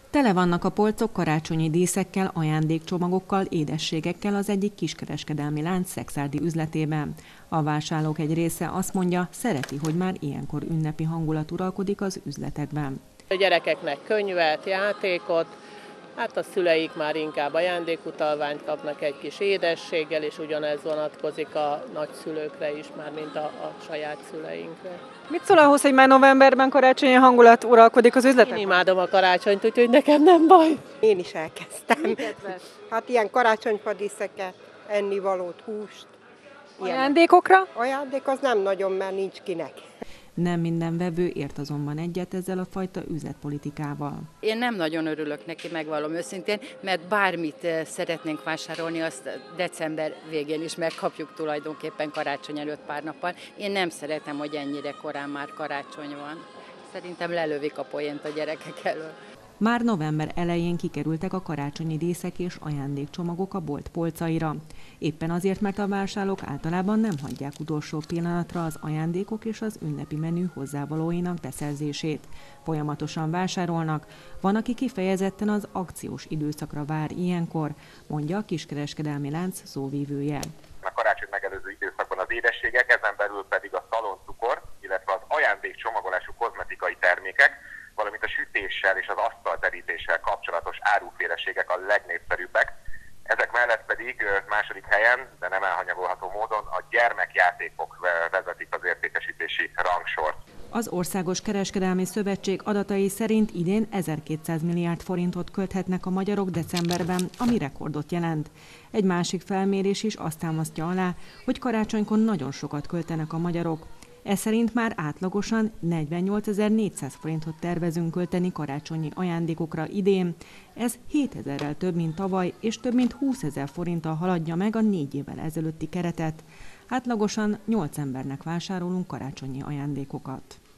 Tele vannak a polcok karácsonyi díszekkel, ajándékcsomagokkal, édességekkel az egyik kiskereskedelmi lánc szekszárdi üzletében. A vásárlók egy része azt mondja, szereti, hogy már ilyenkor ünnepi hangulat uralkodik az üzletekben. A gyerekeknek könyvet, játékot, hát a szüleik már inkább ajándékutalványt kapnak egy kis édességgel, és ugyanez vonatkozik a nagyszülőkre is, már mint a saját szüleinkre. Mit szól ahhoz, hogy már novemberben karácsonyi hangulat uralkodik az üzletekben? Én imádom a karácsonyt, úgyhogy nekem nem baj. Én is elkezdtem. Hát ilyen karácsonyfadíszeket, ennivalót, húst. Ajándékokra? Ajándék az nem nagyon, mert nincs kinek. Nem minden vevő ért azonban egyet ezzel a fajta üzletpolitikával. Én nem nagyon örülök neki, megvallom őszintén, mert bármit szeretnénk vásárolni, azt december végén is megkapjuk tulajdonképpen karácsony előtt pár nappal. Én nem szeretem, hogy ennyire korán már karácsony van. Szerintem lelövik a poént a gyerekek elől. Már november elején kikerültek a karácsonyi díszek és ajándékcsomagok a bolt polcaira. Éppen azért, mert a vásárlók általában nem hagyják utolsó pillanatra az ajándékok és az ünnepi menü hozzávalóinak beszerzését. Folyamatosan vásárolnak, van, aki kifejezetten az akciós időszakra vár ilyenkor, mondja a kiskereskedelmi lánc szóvívője. A karácsonyt megelőző időszakban az édességek, ezen belül pedig a szaloncukor, illetve az ajándékcsomagolású kozmetikai termékek, valamint a sütéssel és az asztalterítéssel kapcsolatos áruféleségek a legnépszerűbbek. Ezek mellett pedig második helyen, de nem elhanyagolható módon a gyermekjátékok vezetik az értékesítési rangsort. Az Országos Kereskedelmi Szövetség adatai szerint idén 1200 milliárd forintot költhetnek a magyarok decemberben, ami rekordot jelent. Egy másik felmérés is azt támasztja alá, hogy karácsonykor nagyon sokat költenek a magyarok. Ez szerint már átlagosan 48.400 forintot tervezünk költeni karácsonyi ajándékokra idén. Ez 7000-rel több, mint tavaly, és több mint 20 000 forinttal haladja meg a 4 évvel ezelőtti keretet. Átlagosan 8 embernek vásárolunk karácsonyi ajándékokat.